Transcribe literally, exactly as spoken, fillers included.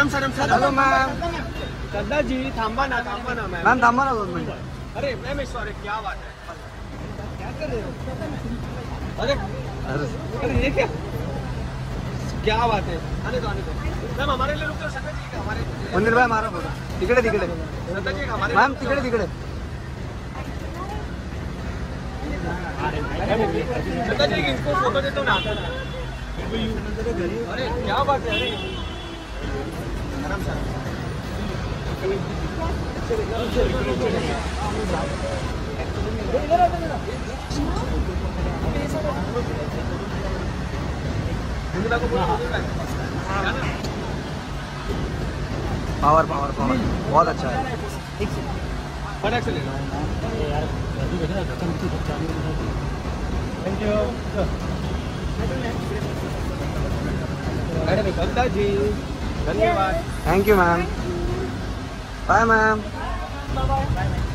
Ma'am sir sir hello ma'am. दादाजी थांबा ना थांबा ना मॅम. मॅम थांबा ना दोन मिनिट. अरे मैम सॉरी क्या बात है. क्या कर रहे हो? अरे अरे ये क्या क्या बात है. आने दो आने दो मैम. हमारे लिए रुक जाओ. सकता जी का हमारे मंदिर भाई मारा फोटो. तिकडे तिकडे सकता जी का हमारे मॅम तिकडे तिकडे. सकता जी इनको फोटो दे दो ना. अरे क्या बात है. अरे आराम से पावर पावर पावर बहुत अच्छा है. फटाक से ले लो. Thank you. दादाजी धन्यवाद. Thank you ma'am. Bye ma'am. Bye bye.